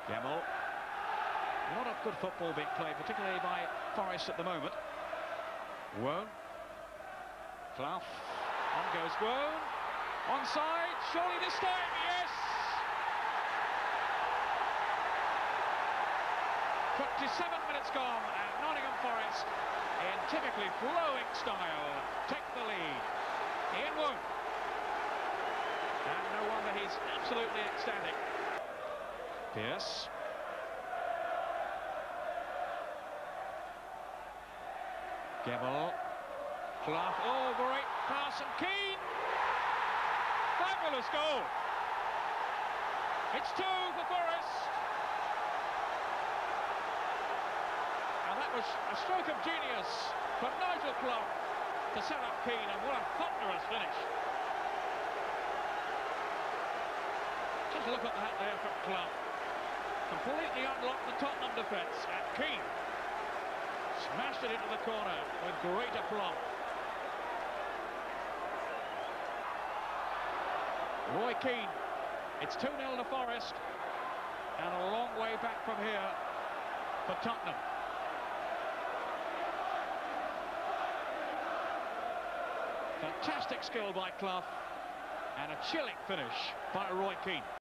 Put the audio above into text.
Gemmell. A lot of good football being played, particularly by Forest at the moment. Woan. Clough. On goes Woan. Onside. Surely this time, yes! 27 minutes gone, and Nottingham Forest, in typically flowing style, take the lead. Woan. And no wonder he's absolutely ecstatic. Pierce. Gemmell. Clough. Oh, great pass, and Keane. Fabulous goal. It's 2 for Forest. And that was a stroke of genius from Nigel Clough to set up Keane, and what a thunderous finish. Just look at that there from Clough. Completely unlocked the Tottenham defence, and Keane smashed it into the corner with great aplomb. Roy Keane. It's 2-0 to Forest, and a long way back from here for Tottenham. Fantastic skill by Clough, and a chilling finish by Roy Keane.